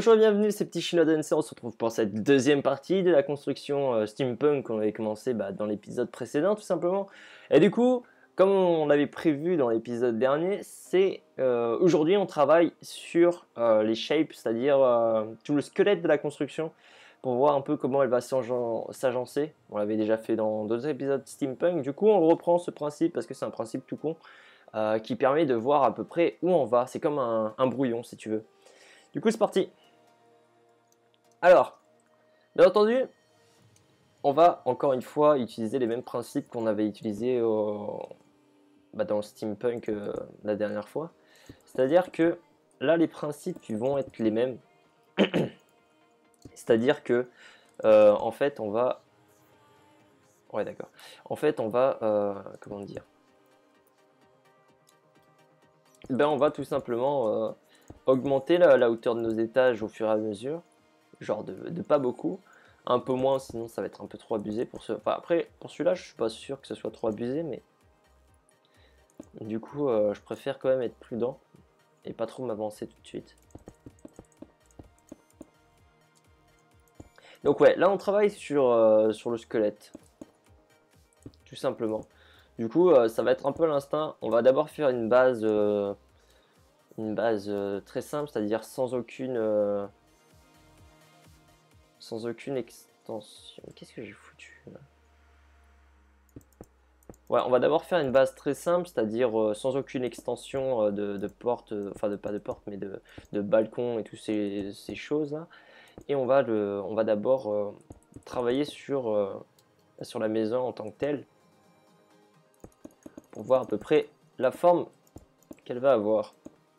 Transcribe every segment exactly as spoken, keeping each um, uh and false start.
Bonjour et bienvenue, c'est Petit Chinois D N C. On se retrouve pour cette deuxième partie de la construction euh, steampunk qu'on avait commencé bah, dans l'épisode précédent tout simplement. Et du coup, comme on l'avait prévu dans l'épisode dernier, c'est euh, aujourd'hui on travaille sur euh, les shapes, c'est-à-dire euh, tout le squelette de la construction pour voir un peu comment elle va s'agencer. On l'avait déjà fait dans d'autres épisodes steampunk, du coup on reprend ce principe parce que c'est un principe tout con euh, qui permet de voir à peu près où on va. C'est comme un, un brouillon si tu veux. Du coup, c'est parti. Alors, bien entendu, on va encore une fois utiliser les mêmes principes qu'on avait utilisés au, bah, dans le steampunk euh, la dernière fois. C'est-à-dire que là, les principes ils vont être les mêmes. C'est-à-dire que, euh, en fait, on va... Ouais, d'accord. En fait, on va... Euh, comment dire Ben, on va tout simplement... Euh, augmenter la, la hauteur de nos étages au fur et à mesure, genre de, de pas beaucoup, un peu moins sinon ça va être un peu trop abusé pour ce... Enfin après pour celui-là je suis pas sûr que ce soit trop abusé, mais du coup euh, je préfère quand même être prudent et pas trop m'avancer tout de suite. Donc ouais, là on travaille sur, euh, sur le squelette, tout simplement. Du coup euh, ça va être un peu l'instinct. On va d'abord faire une base euh, une base euh, très simple, c'est-à-dire sans aucune euh, sans aucune extension. Qu'est-ce que j'ai foutu là? Ouais, on va d'abord faire une base très simple, c'est-à-dire euh, sans aucune extension euh, de, de porte, euh, enfin de pas de porte, mais de, de balcon et toutes ces, ces choses-là. Et on va, le, on va d'abord euh, travailler sur, euh, sur la maison en tant que telle, pour voir à peu près la forme qu'elle va avoir.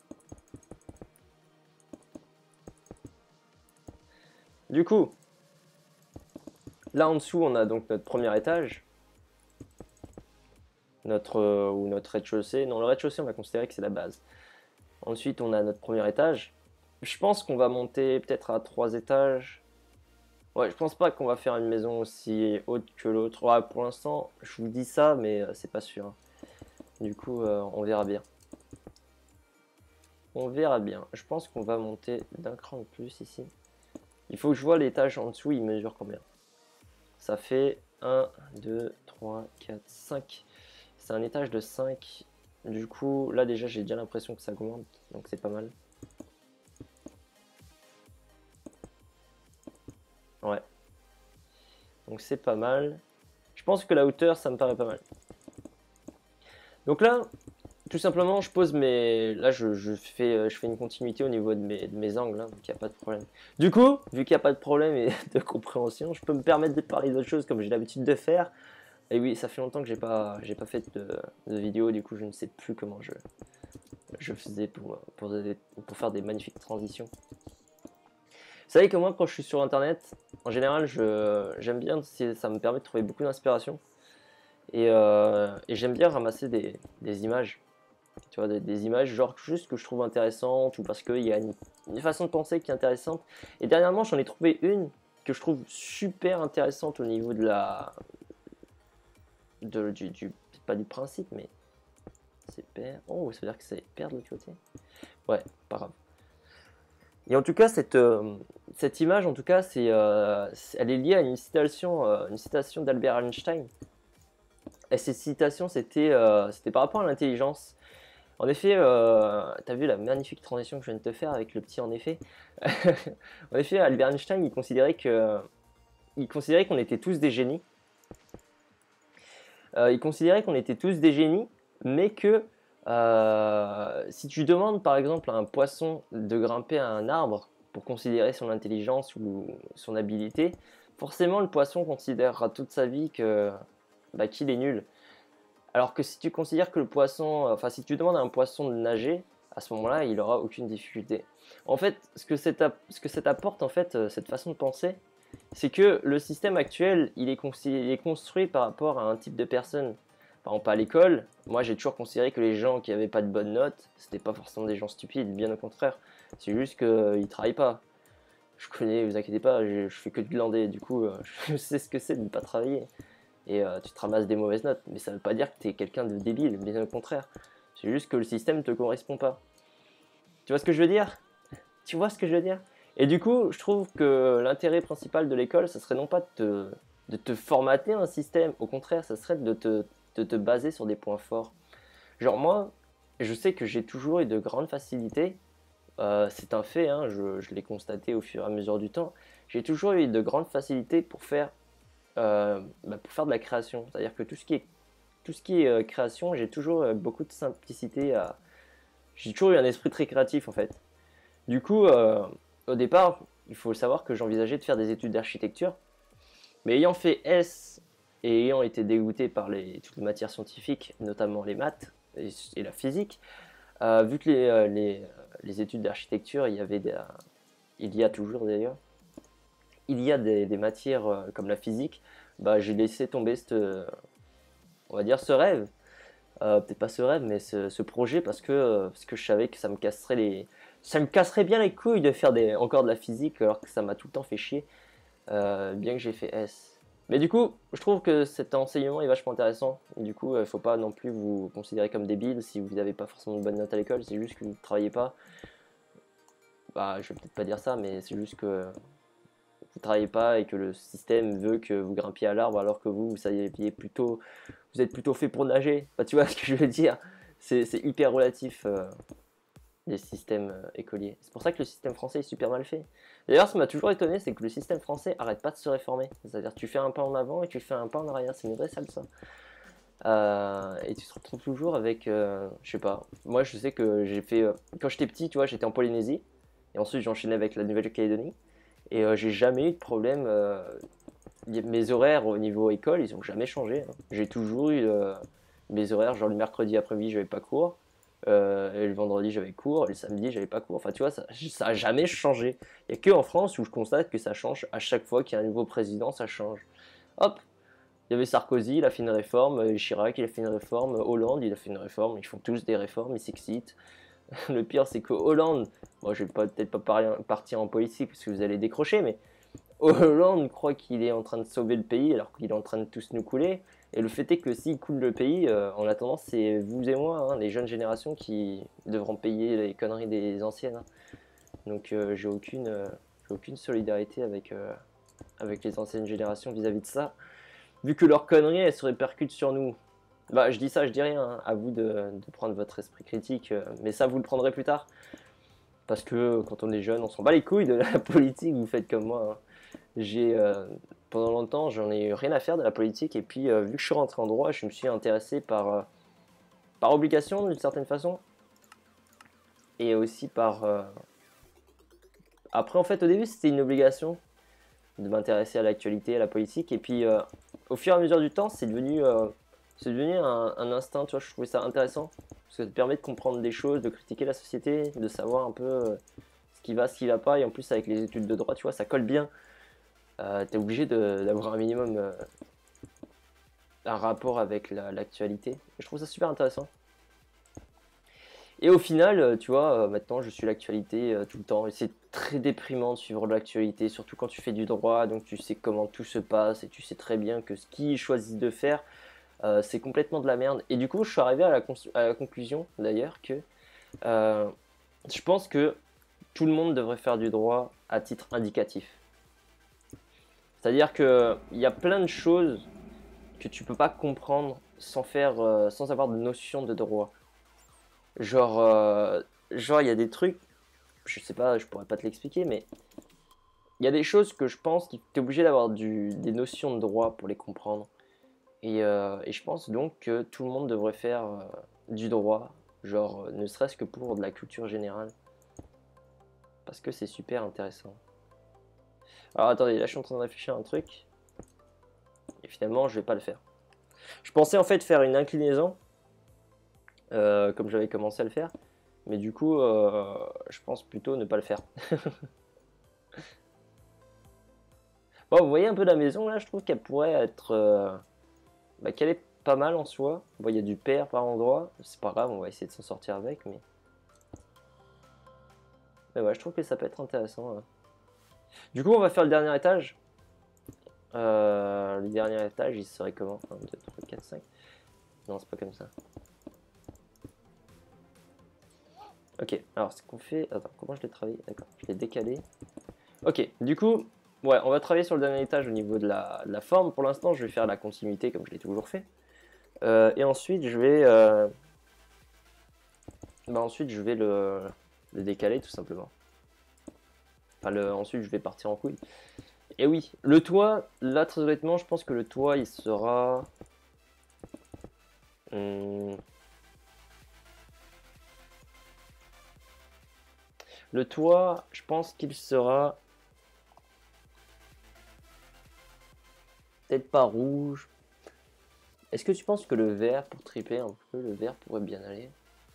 Du coup, là en dessous, on a donc notre premier étage. Notre, euh, ou notre rez-de-chaussée. Non, le rez-de-chaussée, on va considérer que c'est la base. Ensuite, on a notre premier étage. Je pense qu'on va monter peut-être à trois étages. Ouais, je pense pas qu'on va faire une maison aussi haute que l'autre. Ouais, pour l'instant, je vous dis ça, mais euh, c'est pas sûr. Du coup, euh, on verra bien. On verra bien. Je pense qu'on va monter d'un cran de plus ici. Il faut que je vois l'étage en dessous, il mesure combien. Ça fait un, deux, trois, quatre, cinq. C'est un étage de cinq. Du coup, là déjà, j'ai déjà l'impression que ça augmente, donc c'est pas mal. Ouais. Donc c'est pas mal. Je pense que la hauteur, ça me paraît pas mal. Donc là, tout simplement, je pose mes... Là, je, je, fais, je fais une continuité au niveau de mes, de mes angles, hein, donc il n'y a pas de problème. Du coup, vu qu'il n'y a pas de problème et de compréhension, je peux me permettre de parler d'autres choses comme j'ai l'habitude de faire. Et oui, ça fait longtemps que j'ai pas, j'ai pas fait de, de vidéo, du coup je ne sais plus comment je, je faisais pour, pour, pour faire des magnifiques transitions. Vous savez que moi, quand je suis sur internet, en général, j'aime bien, ça me permet de trouver beaucoup d'inspiration. Et, euh, et j'aime bien ramasser des, des images. Tu vois, des, des images genre juste que je trouve intéressantes ou parce qu'il y a une, une façon de penser qui est intéressante. Et dernièrement, j'en ai trouvé une que je trouve super intéressante au niveau de la... De, du, du, pas du principe, mais c'est pair. Oh, ça veut dire que c'est pair de l'autre côté. Ouais, pas grave. Et en tout cas, cette, euh, cette image, en tout cas, c'est, euh, elle est liée à une citation, euh, une citation d'Albert Einstein. Et cette citation, c'était euh, c'était par rapport à l'intelligence. En effet, euh, tu as vu la magnifique transition que je viens de te faire avec le petit en effet. En effet, Albert Einstein, il considérait que, il considérait qu'on était tous des génies. Euh, il considérait qu'on était tous des génies, mais que euh, si tu demandes par exemple à un poisson de grimper à un arbre pour considérer son intelligence ou son habileté, forcément le poisson considérera toute sa vie que bah, qu'il est nul. Alors que si tu considères que le poisson, enfin si tu demandes à un poisson de nager, à ce moment-là, il n'aura aucune difficulté. En fait, ce que, ce que ça t'apporte, en fait, cette façon de penser, c'est que le système actuel, il est, il est construit par rapport à un type de personne. Par exemple, à l'école, moi j'ai toujours considéré que les gens qui n'avaient pas de bonnes notes, c'était pas forcément des gens stupides, bien au contraire. C'est juste qu'ils ne travaillent pas. Je connais, vous inquiétez pas, je, je fais que de glander, du coup, je sais ce que c'est de ne pas travailler. Et euh, tu te ramasses des mauvaises notes, mais ça veut pas dire que tu es quelqu'un de débile, bien au contraire. C'est juste que le système te correspond pas. Tu vois ce que je veux dire? Tu vois ce que je veux dire? Et du coup, je trouve que l'intérêt principal de l'école, ça serait non pas de te, de te formater un système, au contraire, ça serait de te, de te baser sur des points forts. Genre moi, je sais que j'ai toujours eu de grandes facilités, euh, c'est un fait, hein, je, je l'ai constaté au fur et à mesure du temps, j'ai toujours eu de grandes facilités pour faire, euh, bah, pour faire de la création. C'est-à-dire que tout ce qui est, tout ce qui est euh, création, j'ai toujours euh, beaucoup de simplicité à... J'ai toujours eu un esprit très créatif en fait. Du coup, euh, au départ, il faut savoir que j'envisageais de faire des études d'architecture, mais ayant fait S et ayant été dégoûté par les, toutes les matières scientifiques, notamment les maths et, et la physique, euh, vu que les, euh, les, les études d'architecture, il y avait des, euh, il y a toujours d'ailleurs, il y a des, des matières euh, comme la physique, bah, j'ai laissé tomber cette, euh, on va dire ce rêve. Euh, peut-être pas ce rêve, mais ce, ce projet parce que, euh, parce que je savais que ça me casserait les, ça me casserait bien les couilles de faire des, encore de la physique alors que ça m'a tout le temps fait chier, euh, bien que j'ai fait S. Mais du coup, je trouve que cet enseignement est vachement intéressant. Et du coup, il ne faut pas non plus vous considérer comme débile si vous n'avez pas forcément de bonnes notes à l'école, c'est juste que vous ne travaillez pas. Bah, je vais peut-être pas dire ça, mais c'est juste que vous ne travaillez pas et que le système veut que vous grimpiez à l'arbre alors que vous, vous saviez plutôt, vous êtes plutôt fait pour nager. Bah, tu vois ce que je veux dire? C'est hyper relatif. Euh, des systèmes euh, écoliers. C'est pour ça que le système français est super mal fait. D'ailleurs, ce qui m'a toujours étonné, c'est que le système français arrête pas de se réformer. C'est-à-dire tu fais un pas en avant et tu fais un pas en arrière. C'est une vraie salle, ça. Euh, et tu te retrouves toujours avec, euh, je sais pas, moi je sais que j'ai fait, euh, quand j'étais petit, tu vois, j'étais en Polynésie, et ensuite j'ai enchaîné avec la Nouvelle-Calédonie, et euh, j'ai jamais eu de problème, euh, mes horaires au niveau école, ils ont jamais changé, hein. J'ai toujours eu euh, mes horaires, genre le mercredi après-midi, j'avais pas cours, euh, et le vendredi j'avais cours, et le samedi j'avais pas cours. Enfin, tu vois, ça, ça a jamais changé. Il y a que en France où je constate que ça change à chaque fois qu'il y a un nouveau président, ça change. Hop, il y avait Sarkozy, il a fait une réforme, Chirac, il a fait une réforme, Hollande, il a fait une réforme, ils font tous des réformes, ils s'excitent. Le pire, c'est que Hollande, moi je vais peut-être pas parler, partir en politique parce que vous allez décrocher, mais Hollande croit qu'il est en train de sauver le pays alors qu'il est en train de tous nous couler. Et le fait est que s'il coule le pays, euh, en attendant, c'est vous et moi, hein, les jeunes générations, qui devront payer les conneries des anciennes, hein. Donc euh, j'ai aucune, euh, j'ai aucune solidarité avec, euh, avec les anciennes générations vis-à-vis de ça. Vu que leurs conneries, elles se répercutent sur nous. Bah, je dis ça, je dis rien, hein, à vous de, de prendre votre esprit critique, euh, mais ça, vous le prendrez plus tard. Parce que quand on est jeune, on s'en bat les couilles de la politique, vous faites comme moi, hein. J'ai euh, pendant longtemps, j'en ai eu rien à faire de la politique, et puis euh, vu que je suis rentré en droit, je me suis intéressé par, euh, par obligation d'une certaine façon, et aussi par... euh, Après, en fait, au début, c'était une obligation de m'intéresser à l'actualité, à la politique, et puis euh, au fur et à mesure du temps, c'est devenu, euh, c'est devenu un, un instinct, tu vois, je trouvais ça intéressant, parce que ça te permet de comprendre des choses, de critiquer la société, de savoir un peu euh, ce qui va, ce qui va pas, et en plus avec les études de droit, tu vois, ça colle bien. Euh, tu es obligé d'avoir un minimum euh, un rapport avec l'actualité. La, je trouve ça super intéressant. Et au final, euh, tu vois, euh, maintenant je suis l'actualité euh, tout le temps. Et c'est très déprimant de suivre l'actualité, surtout quand tu fais du droit, donc tu sais comment tout se passe et tu sais très bien que ce qu'ils choisissent de faire, euh, c'est complètement de la merde. Et du coup, je suis arrivé à la, à la conclusion d'ailleurs que euh, je pense que tout le monde devrait faire du droit à titre indicatif. C'est-à-dire qu'il y a plein de choses que tu peux pas comprendre sans faire, euh, sans avoir de notion de droit. Genre, euh, genre il y a des trucs, je sais pas, je pourrais pas te l'expliquer, mais il y a des choses que je pense que tu es obligé d'avoir des notions de droit pour les comprendre. Et, euh, et je pense donc que tout le monde devrait faire euh, du droit, genre, euh, ne serait-ce que pour de la culture générale. Parce que c'est super intéressant. Alors attendez, là je suis en train de réfléchir à un truc. Et finalement, je vais pas le faire. Je pensais en fait faire une inclinaison, euh, comme j'avais commencé à le faire. Mais du coup, euh, je pense plutôt ne pas le faire. Bon, vous voyez un peu la maison là, je trouve qu'elle pourrait être... Euh, bah, qu'elle est pas mal en soi. Bon, il y a du père par endroit. C'est pas grave, on va essayer de s'en sortir avec. Mais... mais ouais, je trouve que ça peut être intéressant, hein. Du coup, on va faire le dernier étage. Euh, le dernier étage, il serait comment? un, deux, trois, quatre, cinq. Non, c'est pas comme ça. Ok, alors ce qu'on fait... Attends, comment je l'ai travaillé? D'accord, je l'ai décalé. Ok, du coup, ouais, on va travailler sur le dernier étage au niveau de la, de la forme. Pour l'instant, je vais faire la continuité comme je l'ai toujours fait. Euh, et ensuite, je vais, euh, bah ensuite, je vais le, le décaler tout simplement. Enfin, le, ensuite, je vais partir en couille. Et oui, le toit, là, très honnêtement, je pense que le toit, il sera... Hum, le toit, je pense qu'il sera... Peut-être pas rouge. Est-ce que tu penses que le vert, pour triper un peu, le vert pourrait bien aller?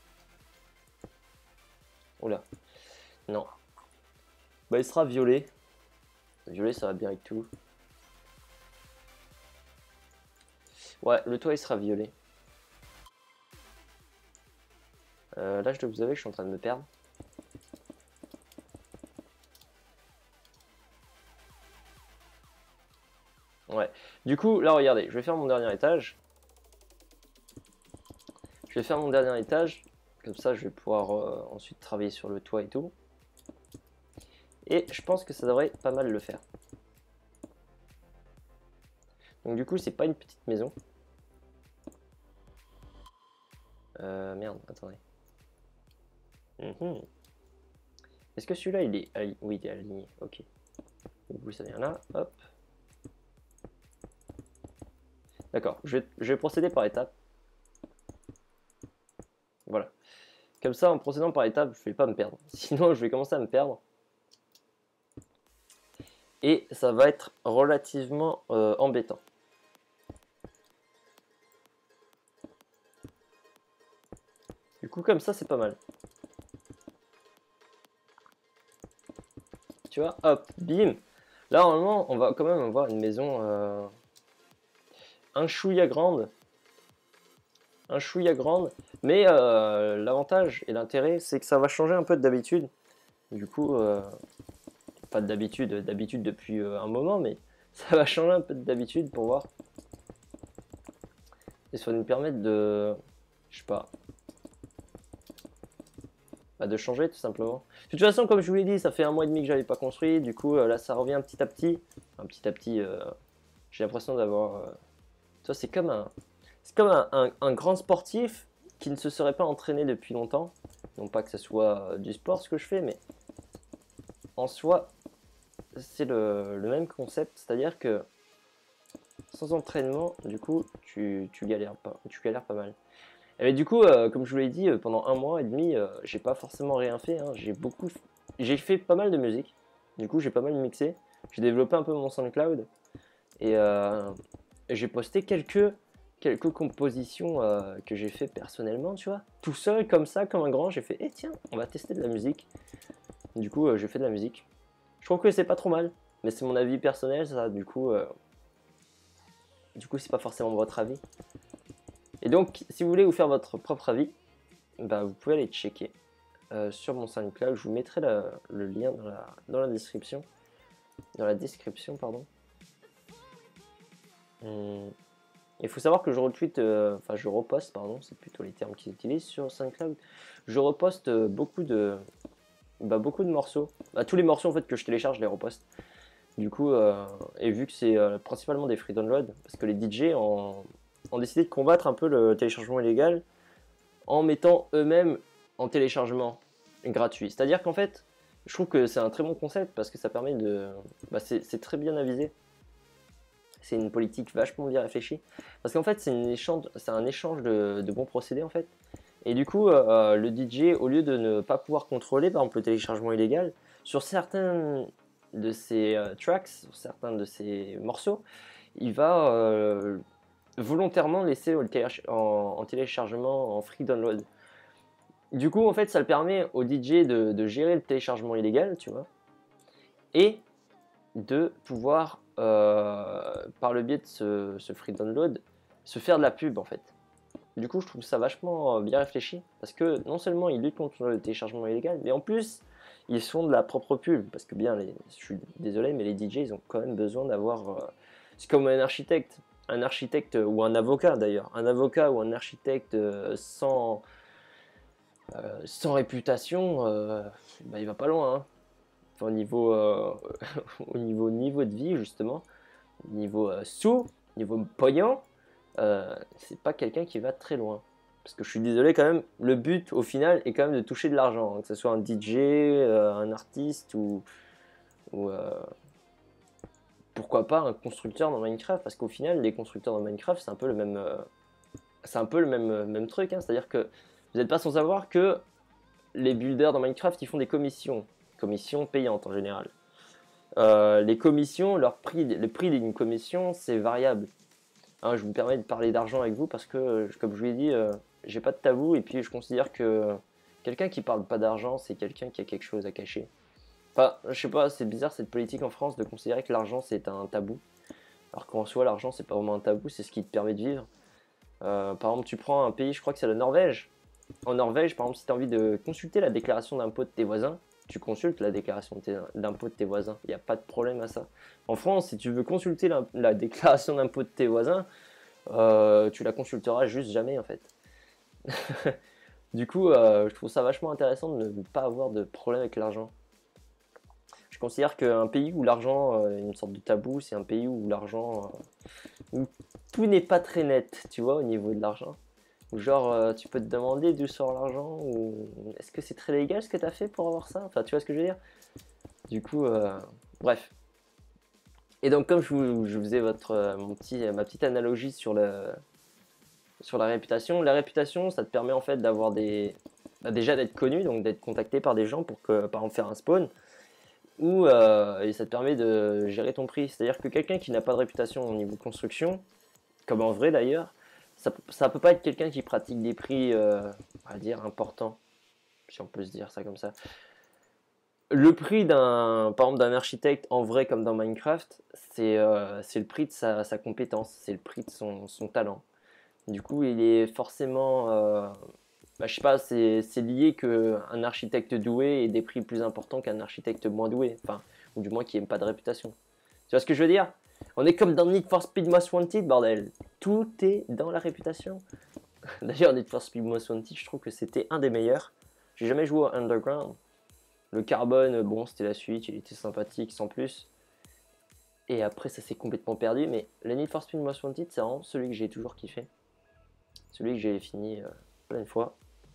Oula, non. Bah, il sera violet. Violet, ça va bien avec tout. Ouais, le toit, il sera violet. Euh, là, je dois vous avouer que je suis en train de me perdre. Ouais. Du coup, là, regardez, je vais faire mon dernier étage. Je vais faire mon dernier étage. Comme ça, je vais pouvoir euh, ensuite travailler sur le toit et tout. Et je pense que ça devrait pas mal le faire. Donc du coup, c'est pas une petite maison. Euh, merde, attendez. Mm-hmm. Est-ce que celui-là, il est... Ali... Oui, il est aligné. Ok. Du coup, ça vient là. Hop. D'accord. Je vais, je vais procéder par étapes. Voilà. Comme ça, en procédant par étapes, je vais pas me perdre. Sinon, je vais commencer à me perdre. Et ça va être relativement euh, embêtant. Du coup, comme ça, c'est pas mal. Tu vois, hop, bim. Là, normalement, on va quand même avoir une maison euh, un chouïa grande. Un chouïa grande. Mais euh, l'avantage et l'intérêt, c'est que ça va changer un peu d'habitude. Du coup, euh, pas d'habitude, d'habitude depuis euh, un moment, mais ça va changer un peu d'habitude pour voir. Et ça va nous permettre de, je sais pas, bah de changer tout simplement. De toute façon, comme je vous l'ai dit, ça fait un mois et demi que j'avais pas construit. Du coup, euh, là, ça revient petit à petit. Un petit à petit, euh, j'ai l'impression d'avoir... Euh... Ça, c'est comme, un, c'est comme un, un, un grand sportif qui ne se serait pas entraîné depuis longtemps. Non pas que ce soit euh, du sport ce que je fais, mais en soi, c'est le, le même concept. C'est-à-dire que sans entraînement, du coup, tu, tu galères pas, tu galères pas mal. Et du coup, euh, comme je vous l'ai dit, euh, pendant un mois et demi, euh, j'ai pas forcément rien fait. Hein. J'ai beaucoup, j'ai fait pas mal de musique. Du coup, j'ai pas mal mixé. J'ai développé un peu mon SoundCloud et, euh, et j'ai posté quelques quelques compositions euh, que j'ai fait personnellement, tu vois, tout seul comme ça, comme un grand. J'ai fait, eh tiens, on va tester de la musique. Du coup, euh, j'ai fait de la musique. Je trouve que c'est pas trop mal, mais c'est mon avis personnel, ça. Du coup, euh, du coup, c'est pas forcément votre avis. Et donc, si vous voulez vous faire votre propre avis, bah, vous pouvez aller checker euh, sur mon SoundCloud. Je vous mettrai la, le lien dans la, dans la description. Dans la description, pardon. Hum. Il faut savoir que je retweet, euh, enfin je reposte, pardon, c'est plutôt les termes qu'ils utilisent sur SoundCloud. Je reposte euh, beaucoup de, bah, beaucoup de morceaux. Bah, tous les morceaux en fait que je télécharge, je les reposte. Du coup, euh, et vu que c'est euh, principalement des free download, parce que les D J ont, ont décidé de combattre un peu le téléchargement illégal en mettant eux-mêmes en téléchargement gratuit. C'est-à-dire qu'en fait, je trouve que c'est un très bon concept parce que ça permet de... Bah, c'est très bien avisé. C'est une politique vachement bien réfléchie. Parce qu'en fait, c'est un échange de, de bons procédés en fait. Et du coup, euh, le D J, au lieu de ne pas pouvoir contrôler, par exemple, le téléchargement illégal, sur certains de ses euh, tracks, sur certains de ses morceaux, il va euh, volontairement laisser en, en téléchargement en free download. Du coup, en fait, ça le permet au D J de, de gérer le téléchargement illégal, tu vois, et de pouvoir, euh, par le biais de ce, ce free download, se faire de la pub, en fait. Du coup, je trouve ça vachement bien réfléchi, parce que non seulement ils luttent contre le téléchargement illégal, mais en plus, ils font de la propre pub, parce que bien, les, je suis désolé, mais les D J, ils ont quand même besoin d'avoir... Euh, c'est comme un architecte, un architecte ou un avocat d'ailleurs, un avocat ou un architecte euh, sans... Euh, sans réputation, euh, bah, il va pas loin. Hein. enfin, au niveau, euh, au niveau niveau de vie justement, au niveau euh, sous, niveau pognon, euh, c'est pas quelqu'un qui va très loin. Parce que je suis désolé quand même, le but au final est quand même de toucher de l'argent, hein, que ce soit un D J, euh, un artiste ou, ou euh, pourquoi pas un constructeur dans Minecraft, parce qu'au final les constructeurs dans Minecraft c'est un peu le même, euh, c'est un peu le même, euh, même truc, hein, c'est-à-dire que vous n'êtes pas sans savoir que les builders dans Minecraft ils font des commissions, commissions payantes en général. Euh, les commissions, leur prix, le prix d'une commission c'est variable. Hein, je me permets de parler d'argent avec vous parce que, comme je vous l'ai dit, euh, j'ai pas de tabou et puis je considère que quelqu'un qui parle pas d'argent, c'est quelqu'un qui a quelque chose à cacher. Enfin, je sais pas, c'est bizarre cette politique en France de considérer que l'argent c'est un tabou. Alors qu'en soi, l'argent c'est pas vraiment un tabou, c'est ce qui te permet de vivre. Euh, par exemple, tu prends un pays, je crois que c'est la Norvège. En Norvège, par exemple, si tu as envie de consulter la déclaration d'impôt de tes voisins, tu consultes la déclaration d'impôt de tes voisins. Il n'y a pas de problème à ça. En France, si tu veux consulter la, la déclaration d'impôt de tes voisins, euh, tu la consulteras juste jamais en fait. Du coup, euh, je trouve ça vachement intéressant de ne pas avoir de problème avec l'argent. Je considère qu'un pays où l'argent euh, est une sorte de tabou, c'est un pays où l'argent, euh, où tout n'est pas très net, tu vois, au niveau de l'argent. Genre, euh, tu peux te demander d'où sort l'argent, ou est-ce que c'est très légal ce que tu as fait pour avoir ça? Enfin, tu vois ce que je veux dire? Du coup, euh, bref. Et donc, comme je vous, je vous faisais votre, euh, mon petit, ma petite analogie sur, le, sur la réputation, la réputation, ça te permet en fait d'avoir des. Bah, déjà d'être connu, donc d'être contacté par des gens pour que, par exemple, faire un spawn, ou euh, et ça te permet de gérer ton prix. C'est-à-dire que quelqu'un qui n'a pas de réputation au niveau construction, comme en vrai d'ailleurs, ça, ça peut pas être quelqu'un qui pratique des prix, euh, on va dire, importants, si on peut se dire ça comme ça. Le prix d'un, par exemple, d'un architecte en vrai comme dans Minecraft, c'est euh, c'est le prix de sa, sa compétence, c'est le prix de son, son talent. Du coup, il est forcément, euh, bah, je sais pas, c'est c'est lié qu'un architecte doué ait des prix plus importants qu'un architecte moins doué, enfin, ou du moins qui n'aime pas de réputation. Tu vois ce que je veux dire? On est comme dans Need for Speed Most Wanted, bordel. Tout est dans la réputation. D'ailleurs, Need for Speed Most Wanted, je trouve que c'était un des meilleurs. J'ai jamais joué à Underground. Le carbone, bon, c'était la suite, il était sympathique sans plus. Et après, ça s'est complètement perdu. Mais le Need for Speed Most Wanted, c'est vraiment celui que j'ai toujours kiffé. Celui que j'ai fini euh, plein de fois.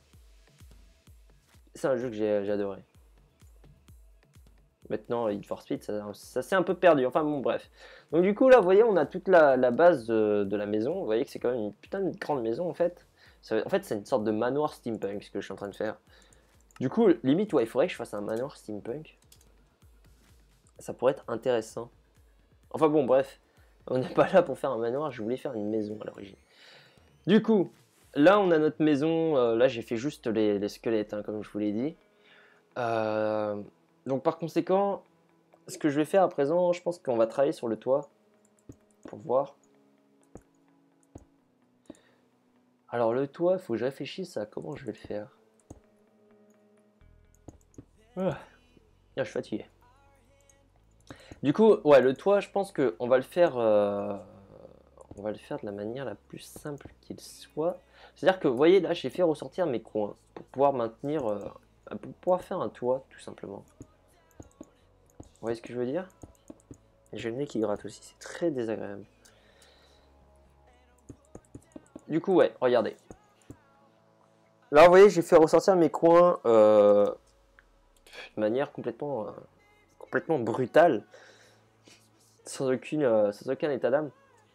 C'est un jeu que j'ai adoré. Maintenant, Need for Speed, ça, ça s'est un peu perdu. Enfin bon, bref. Donc du coup, là, vous voyez, on a toute la, la base de, de la maison. Vous voyez que c'est quand même une putain de grande maison, en fait. Ça, en fait, c'est une sorte de manoir steampunk, ce que je suis en train de faire. Du coup, limite, ouais, il faudrait que je fasse un manoir steampunk. Ça pourrait être intéressant. Enfin bon, bref. On n'est pas là pour faire un manoir, je voulais faire une maison à l'origine. Du coup, là, on a notre maison. Euh, là, j'ai fait juste les, les squelettes, hein, comme je vous l'ai dit. Euh, donc par conséquent, ce que je vais faire à présent, je pense qu'on va travailler sur le toit. Pour voir. Alors le toit, il faut que je réfléchisse à comment je vais le faire. Ah, je suis fatigué. Du coup, ouais, le toit, je pense qu'on va le faire, euh, on va le faire de la manière la plus simple qu'il soit. C'est-à-dire que, vous voyez, là, j'ai fait ressortir mes coins pour pouvoir maintenir, euh, pour pouvoir faire un toit, tout simplement. Vous voyez ce que je veux dire? J'ai le nez qui gratte aussi, c'est très désagréable. Du coup, ouais, regardez. Là, vous voyez, j'ai fait ressortir mes coins euh, de manière complètement, euh, complètement brutale, sans, aucune, euh, sans aucun état d'âme.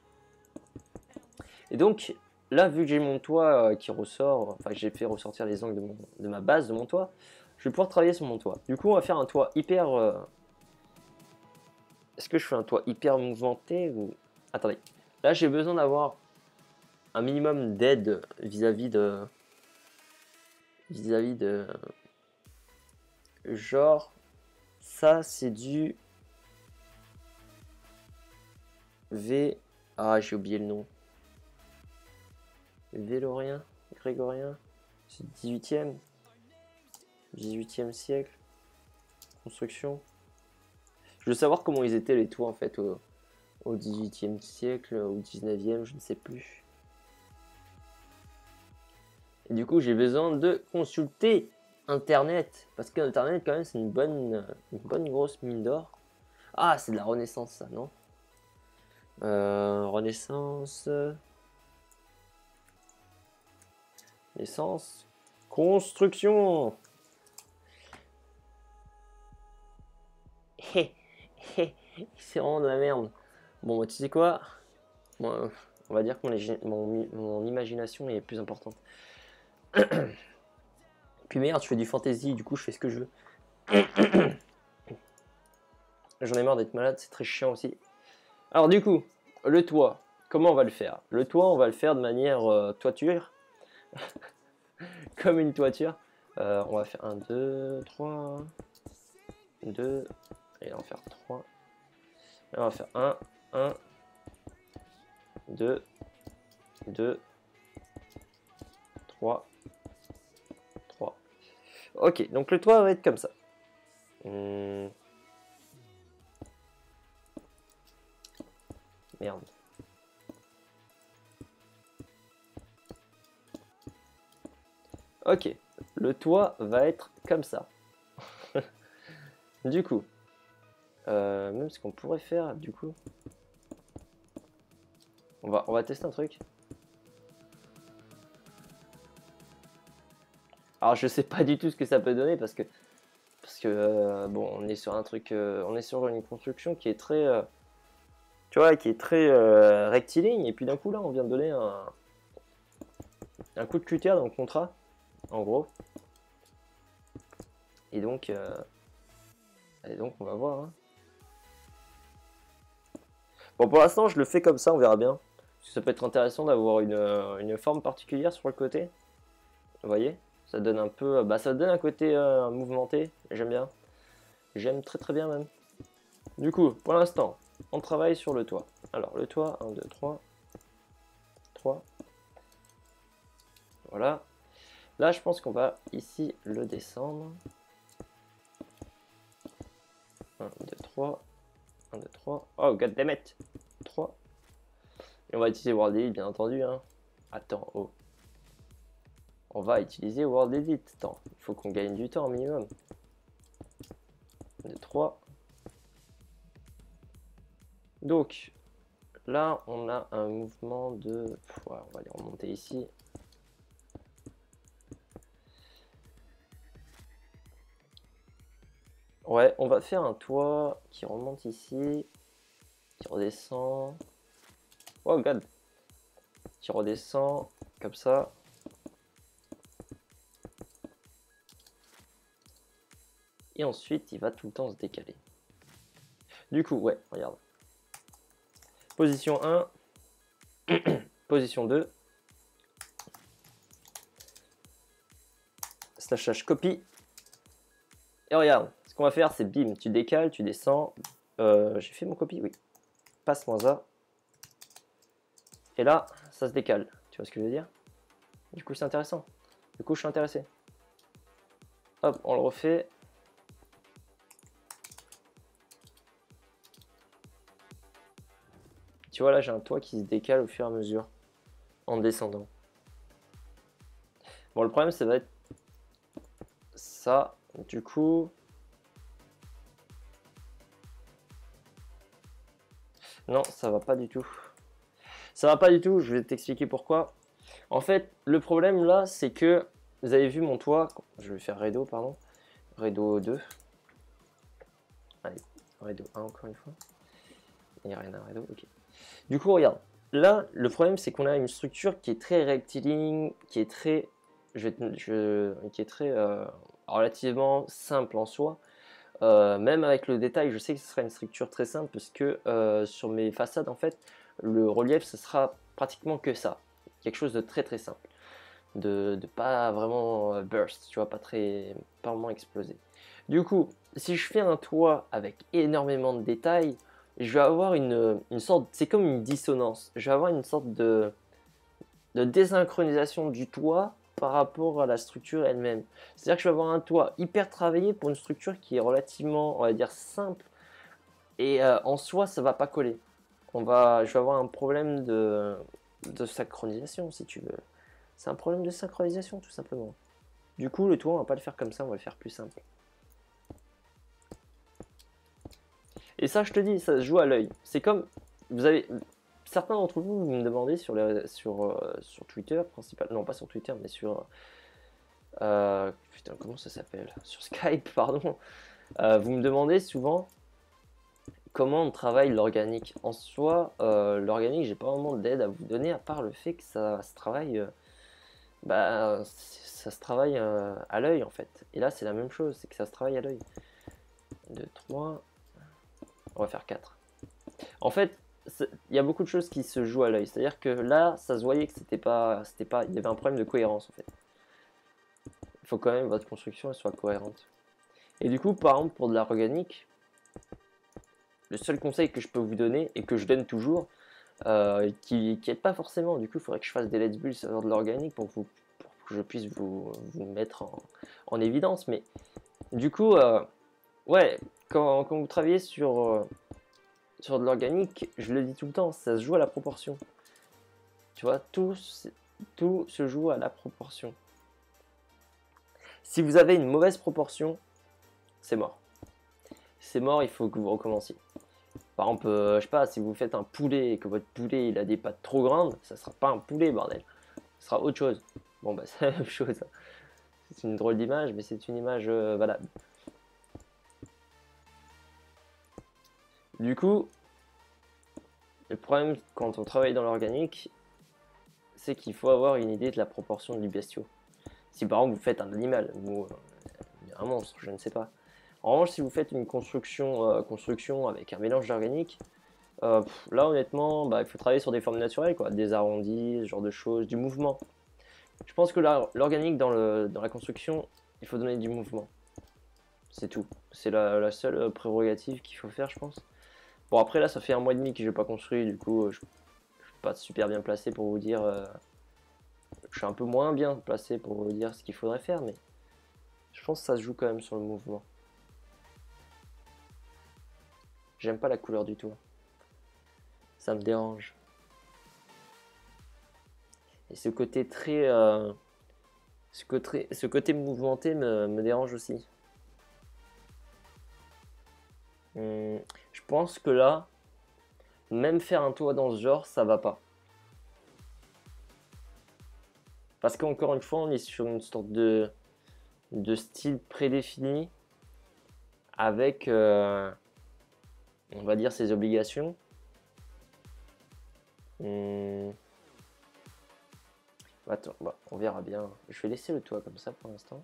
Et donc, là, vu que j'ai mon toit euh, qui ressort, enfin, j'ai fait ressortir les angles de, mon, de ma base, de mon toit, je vais pouvoir travailler sur mon toit. Du coup, on va faire un toit hyper... Euh... Est-ce que je fais un toit hyper mouvementé ou... Attendez. Là, j'ai besoin d'avoir un minimum d'aide vis-à-vis de... Vis-à-vis de... Genre... Ça, c'est du... V... Ah, j'ai oublié le nom. Vélorien, grégorien, c'est dix-huitième, dix-huitième siècle, construction. Je veux savoir comment ils étaient les toits en fait au, au dix-huitième siècle, au dix-neuvième, je ne sais plus. Et du coup, j'ai besoin de consulter Internet. Parce que Internet, quand même, c'est une bonne, une bonne grosse mine d'or. Ah, c'est de la Renaissance, ça, non? euh, Renaissance. Naissance. Construction. Hé, hé, c'est vraiment de la merde. Bon, bah, tu sais quoi? Bon, on va dire que mon, mon, mon imagination est plus importante. Puis merde, je fais du fantasy, du coup je fais ce que je veux. J'en ai marre d'être malade, c'est très chiant aussi. Alors du coup, le toit, comment on va le faire? Le toit, on va le faire de manière euh, toiture. Comme une toiture. Euh, on va faire un, deux, trois, deux, et on va faire trois. Et on va faire un, un, deux, deux, trois, trois. Ok, donc le toit va être comme ça. Hum. Merde. Ok, le toit va être comme ça. Du coup, euh, même ce qu'on pourrait faire, du coup, on va, on va tester un truc. Alors je sais pas du tout ce que ça peut donner parce que parce que euh, bon, on est sur un truc, euh, on est sur une construction qui est très, euh, tu vois, qui est très euh, rectiligne et puis d'un coup là, on vient de donner un un coup de cutter dans le contrat, en gros. Et donc, euh, et donc on va voir. Hein. Bon, pour l'instant, je le fais comme ça, on verra bien. Parce que ça peut être intéressant d'avoir une, une forme particulière sur le côté. Vous voyez? Ça donne un peu, bah ça donne un côté euh, mouvementé. J'aime bien. J'aime très très bien même. Du coup, pour l'instant, on travaille sur le toit. Alors, le toit, un, deux, trois. trois. Voilà. Là, je pense qu'on va ici le descendre. un, deux, trois. un, deux, trois. Oh, goddammit. trois. Et on va utiliser World Edit, bien entendu. Hein. Attends, oh. On va utiliser World Edit. Attends, il faut qu'on gagne du temps au minimum. deux, trois. Donc, là, on a un mouvement de... Ouais, on va les remonter ici. Ouais, on va faire un toit qui remonte ici, qui redescend. Oh god, qui redescend comme ça. Et ensuite, il va tout le temps se décaler. Du coup, ouais, regarde. Position un, position deux. Slash slash copy. Et regarde, ce qu'on va faire, c'est bim, tu décales, tu descends. Euh, J'ai fait mon copy, oui. Passe moins A. Et là, ça se décale. Tu vois ce que je veux dire? Du coup, c'est intéressant. Du coup, je suis intéressé. Hop, on le refait. Tu vois, là, j'ai un toit qui se décale au fur et à mesure en descendant. Bon, le problème, ça va être ça. Du coup... Non, ça va pas du tout. Ça va pas du tout, je vais t'expliquer pourquoi. En fait, le problème là, c'est que vous avez vu mon toit. Je vais faire Redo, pardon. Redo deux. Allez, Redo un encore une fois. Il n'y a rien à Redo, ok. Du coup, regarde. Là, le problème, c'est qu'on a une structure qui est très rectiligne, qui est très, je, je, qui est très euh, relativement simple en soi. Euh, même avec le détail, je sais que ce sera une structure très simple parce que euh, sur mes façades, en fait, le relief, ce sera pratiquement que ça. Quelque chose de très très simple. De, de pas vraiment burst, tu vois, pas très, pas vraiment explosé. Du coup, si je fais un toit avec énormément de détails, je vais avoir une, une sorte, c'est comme une dissonance. Je vais avoir une sorte de, de désynchronisation du toit par rapport à la structure elle-même. C'est-à-dire que je vais avoir un toit hyper travaillé pour une structure qui est relativement, on va dire, simple. Et euh, en soi, ça va pas coller. On va, je vais avoir un problème de, de synchronisation, si tu veux. C'est un problème de synchronisation, tout simplement. Du coup, le toit, on va pas le faire comme ça, on va le faire plus simple. Et ça, je te dis, ça se joue à l'œil. C'est comme, vous avez, certains d'entre vous, vous me demandez sur, les, sur, euh, sur Twitter, principalement, non pas sur Twitter, mais sur, euh, putain, comment ça s'appelle? Sur Skype, pardon. Euh, vous me demandez souvent comment on travaille l'organique. En soi, euh, l'organique, j'ai pas vraiment d'aide à vous donner, à part le fait que ça se travaille, euh, bah, ça se travaille euh, à l'œil en fait. Et là, c'est la même chose, c'est que ça se travaille à l'œil. deux, trois... On va faire quatre. En fait, il y a beaucoup de choses qui se jouent à l'œil. C'est-à-dire que là, ça se voyait que c'était pas, c'était pas, il y avait un problème de cohérence en fait. Il faut quand même que votre construction elle soit cohérente. Et du coup, par exemple, pour de l'organique, le seul conseil que je peux vous donner et que je donne toujours, euh, qui n'aide pas forcément, du coup, il faudrait que je fasse des let's build sur de l'organique pour, pour que je puisse vous, vous mettre en, en évidence. Mais du coup, euh, ouais, quand, quand vous travaillez sur euh, sur de l'organique, je le dis tout le temps, ça se joue à la proportion. Tu vois, tout, tout se joue à la proportion. Si vous avez une mauvaise proportion, c'est mort. C'est mort, il faut que vous recommenciez. Par exemple, euh, je sais pas, si vous faites un poulet et que votre poulet il a des pattes trop grandes, ça sera pas un poulet, bordel. Ce sera autre chose. Bon, bah, c'est la même chose. C'est une drôle d'image, mais c'est une image euh, valable. Du coup, le problème quand on travaille dans l'organique, c'est qu'il faut avoir une idée de la proportion du bestiau. Si par exemple vous faites un animal ou un monstre, je ne sais pas. En revanche, si vous faites une construction, euh, construction avec un mélange d'organique, euh, là honnêtement, bah, il faut travailler sur des formes naturelles, quoi, des arrondis, ce genre de choses, du mouvement. Je pense que l'organique dans, le, dans la construction, il faut donner du mouvement. C'est tout. C'est la, la seule prérogative qu'il faut faire, je pense. Bon, après là, ça fait un mois et demi que je n'ai pas construit, du coup, je ne suis pas super bien placé pour vous dire. Euh, je suis un peu moins bien placé pour vous dire ce qu'il faudrait faire, mais je pense que ça se joue quand même sur le mouvement. J'aime pas la couleur du tout. Ça me dérange. Et ce côté très... Euh, ce, côté, ce côté mouvementé me, me dérange aussi. Hum, je pense que là, même faire un toit dans ce genre, ça va pas. Parce qu'encore une fois, on est sur une sorte de, de style prédéfini avec, euh, on va dire, ses obligations. Hum. Attends, bah, on verra bien. Je vais laisser le toit comme ça pour l'instant.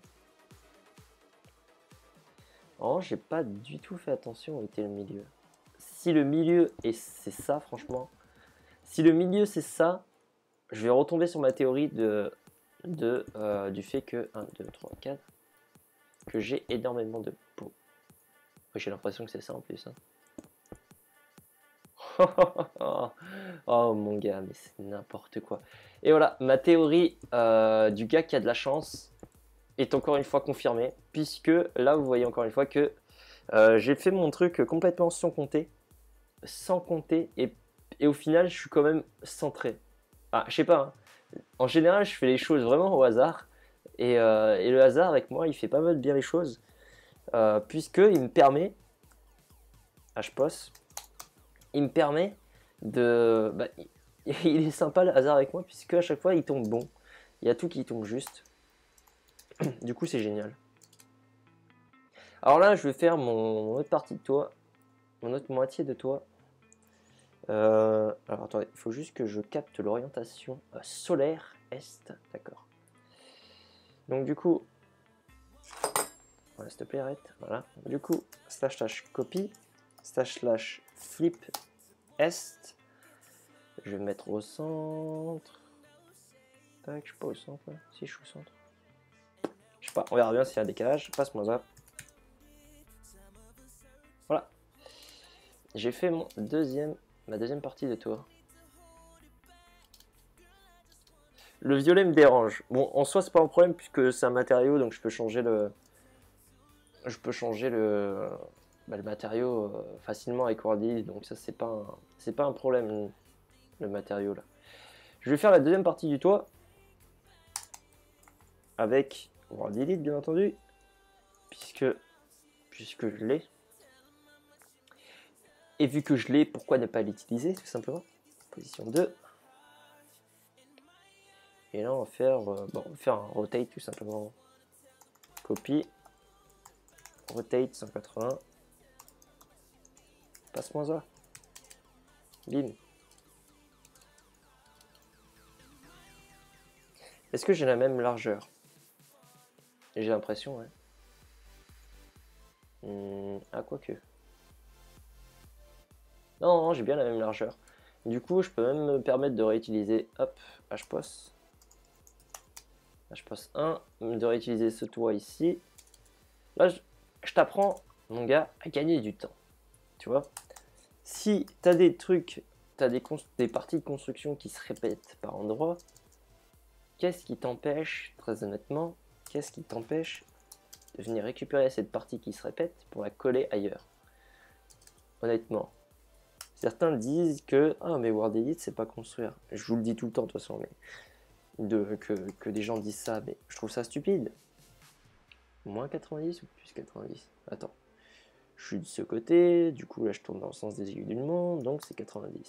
Oh, j'ai pas du tout fait attention où était le milieu. Si le milieu et c'est ça, franchement, si le milieu c'est ça, je vais retomber sur ma théorie de, de euh, du fait que un, deux, trois, quatre, que j'ai énormément de peau. J'ai l'impression que c'est ça en plus. Hein. Oh mon gars, mais c'est n'importe quoi. Et voilà, ma théorie euh, du gars qui a de la chance est encore une fois confirmée, puisque là vous voyez encore une fois que euh, j'ai fait mon truc complètement sans compter, sans compter, et, et au final je suis quand même centré. Ah, je sais pas, hein. En général je fais les choses vraiment au hasard, et, euh, et le hasard avec moi il fait pas mal bien les choses, euh, puisque il me permet, H-P O S, il me permet de... Bah, il est sympa le hasard avec moi, puisque à chaque fois il tombe bon, il y a tout qui tombe juste. Du coup c'est génial. Alors là je vais faire mon, mon autre partie de toit, mon autre moitié de toit. Euh, alors attendez, il faut juste que je capte l'orientation euh, solaire est, d'accord. Donc du coup, voilà, s'il te plaît arrête, voilà. Du coup, slash slash copy, slash slash flip est. Je vais me mettre au centre. Tac, je suis pas au centre, là. Si je suis au centre. Je sais pas, on verra bien s'il y a un décalage. Passe-moi ça. Voilà. J'ai fait mon deuxième, ma deuxième partie de tour. Le violet me dérange. Bon, en soi, c'est pas un problème puisque c'est un matériau, donc je peux changer le, je peux changer le, bah, le matériau euh, facilement avec Wordis, donc ça c'est pas, un, c'est pas un problème le matériau là. Je vais faire la deuxième partie du toit avec World Elite, bien entendu. Puisque, puisque je l'ai. Et vu que je l'ai, pourquoi ne pas l'utiliser, tout simplement. Position deux. Et là, on va faire, euh, bon, on va faire un rotate, tout simplement. Copie. Rotate cent quatre-vingts. Passe-moi ça. Bim. Est-ce que j'ai la même largeur? J'ai l'impression, ouais. Hum, ah, quoique. Non, non, j'ai bien la même largeur. Du coup, je peux même me permettre de réutiliser, hop, H-P O S. H-P O S un, de réutiliser ce toit ici. Là, je, je t'apprends, mon gars, à gagner du temps. Tu vois? Si tu as des trucs, tu as des, des parties de construction qui se répètent par endroit, qu'est-ce qui t'empêche, très honnêtement, qu'est-ce qui t'empêche de venir récupérer cette partie qui se répète pour la coller ailleurs? Honnêtement. Certains disent que ah mais World Elite c'est pas construire. Je vous le dis tout le temps de toute façon, mais de, que, que des gens disent ça, mais je trouve ça stupide. Moins quatre-vingt-dix ou plus quatre-vingt-dix? Attends. Je suis de ce côté, du coup là je tourne dans le sens des aiguilles d'une montre, donc c'est quatre-vingt-dix.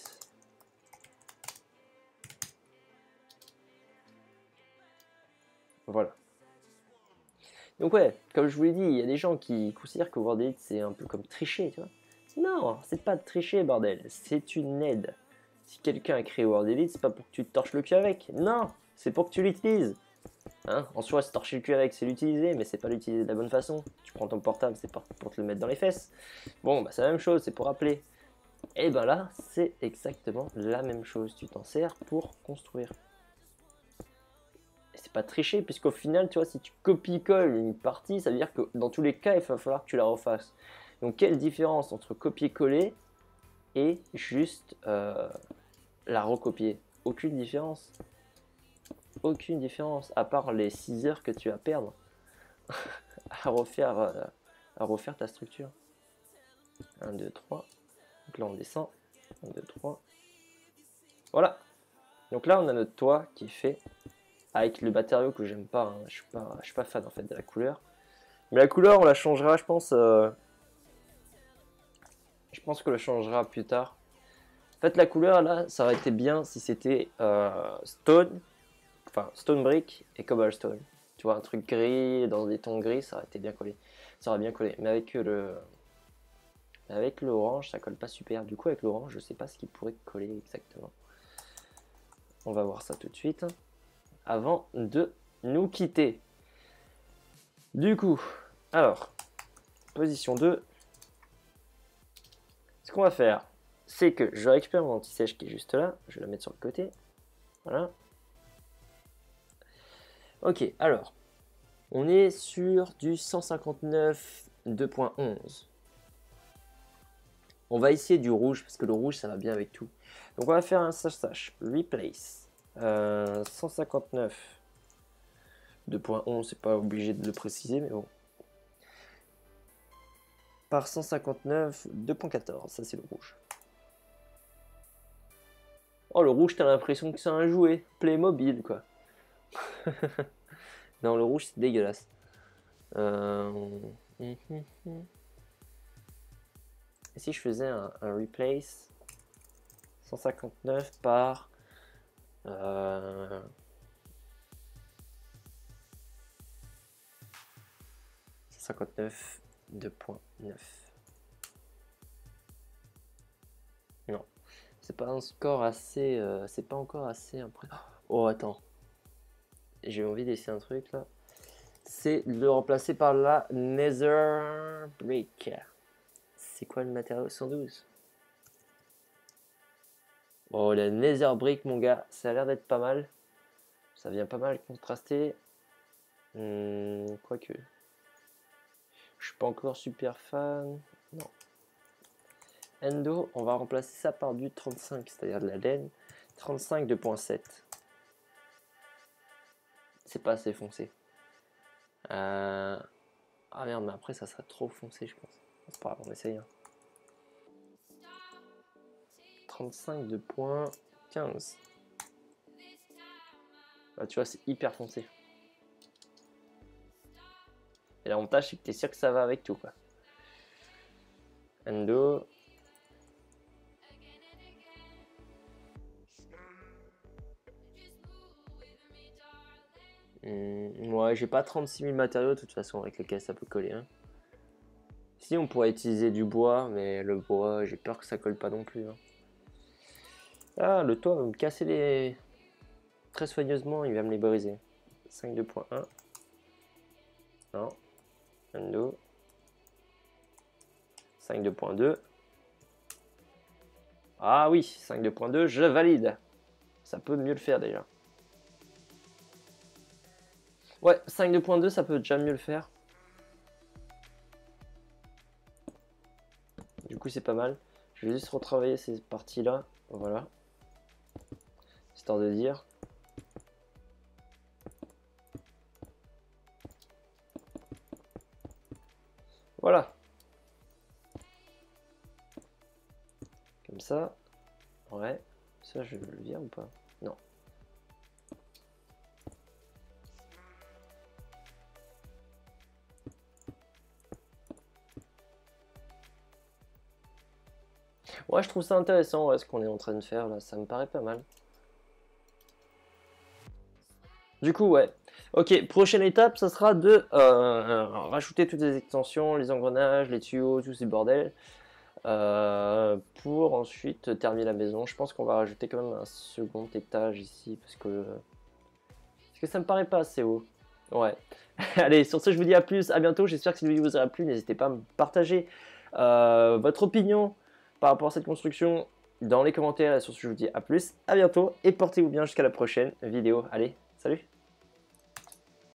Voilà. Donc ouais, comme je vous l'ai dit, il y a des gens qui considèrent que World Elite c'est un peu comme tricher, tu vois. Non, c'est pas de tricher, bordel, c'est une aide. Si quelqu'un a créé World Elite, c'est pas pour que tu te torches le cul avec. Non, c'est pour que tu l'utilises. Hein, en soi, se torcher le cul avec, c'est l'utiliser, mais c'est pas l'utiliser de la bonne façon. Tu prends ton portable, c'est pour, pour te le mettre dans les fesses. Bon, bah c'est la même chose, c'est pour rappeler. Et ben là, c'est exactement la même chose. Tu t'en sers pour construire. Et c'est pas tricher, puisqu'au final, tu vois, si tu copies-colles une partie, ça veut dire que dans tous les cas, il va falloir que tu la refasses. Donc, quelle différence entre copier-coller et juste euh, la recopier? Aucune différence. Aucune différence, à part les six heures que tu vas perdre à refaire, euh, à refaire ta structure. un, deux, trois. Donc là, on descend. un, deux, trois. Voilà. Donc là, on a notre toit qui est fait avec le matériau que j'aime pas. Hein. Je suis pas, je suis pas fan en fait de la couleur. Mais la couleur, on la changera, je pense. Euh... Je pense que la changera plus tard. En fait, la couleur là, ça aurait été bien si c'était euh, stone, enfin stone brick et cobblestone. Tu vois, un truc gris dans des tons gris, ça aurait été bien collé. Ça aurait bien collé. Mais avec le, avec l'orange, ça colle pas super. Du coup, avec l'orange, je sais pas ce qui pourrait coller exactement. On va voir ça tout de suite. Avant de nous quitter. Du coup, alors, position deux. Ce qu'on va faire, c'est que je récupère mon anti-sèche qui est juste là. Je vais la mettre sur le côté. Voilà. Ok, alors, on est sur du cent cinquante-neuf deux point onze. On va essayer du rouge, parce que le rouge, ça va bien avec tout. Donc on va faire un slash slash replace. Euh, cent cinquante-neuf deux point onze, c'est pas obligé de le préciser, mais bon. Par cent cinquante-neuf deux point quatorze, ça c'est le rouge. Oh, le rouge, t'as l'impression que c'est un jouet. Playmobil, quoi. Non, le rouge, c'est dégueulasse. Euh... Et si je faisais un, un replace cent cinquante-neuf par... Euh... cent cinquante-neuf deux point neuf. Non. C'est pas un score assez... Euh, c'est pas encore assez impressionnant. Oh, attends. J'ai envie d'essayer un truc, là. C'est de le remplacer par la Nether Brick. C'est quoi le matériau? cent douze. Oh, la Nether Brick, mon gars, ça a l'air d'être pas mal. Ça vient pas mal contraster. Hmm, quoique. Je suis pas encore super fan. Non. Endo, on va remplacer ça par du trente-cinq, c'est-à-dire de la laine. trente-cinq deux point sept. C'est pas assez foncé. Euh... Ah merde, mais après ça sera trop foncé, je pense. C'est pas grave, on essaye. Hein. trente-cinq deux point quinze. Là, tu vois, c'est hyper foncé. Et l'avantage, c'est que tu es sûr que ça va avec tout, quoi. Endo. Hum, ouais, j'ai pas trente-six mille matériaux, de toute façon, avec lesquels ça peut coller. Hein. Si, on pourrait utiliser du bois, mais le bois, j'ai peur que ça colle pas non plus. Hein. Ah, le toit va me casser les... Très soigneusement, il va me les briser. cinq deux point un. Non. Endo. cinq deux point deux. Ah oui, cinq deux point deux, je valide. Ça peut mieux le faire déjà. Ouais, cinq deux point deux, ça peut déjà mieux le faire. Du coup, c'est pas mal. Je vais juste retravailler ces parties-là. Voilà. Histoire de dire. Voilà. Comme ça. Ouais. Ça, je le vire ou pas? Non. Ouais, je trouve ça intéressant, ouais, ce qu'on est en train de faire là. Ça me paraît pas mal. Du coup, ouais. Ok, prochaine étape, ça sera de euh, rajouter toutes les extensions, les engrenages, les tuyaux, tous ces bordels. Euh, pour ensuite terminer la maison. Je pense qu'on va rajouter quand même un second étage ici parce que, parce que ça me paraît pas assez haut. Ouais. Allez, sur ce, je vous dis à plus, à bientôt. J'espère que cette vidéo vous aura plu. N'hésitez pas à me partager euh, votre opinion par rapport à cette construction dans les commentaires. Et sur ce, je vous dis à plus, à bientôt et portez-vous bien jusqu'à la prochaine vidéo. Allez, salut!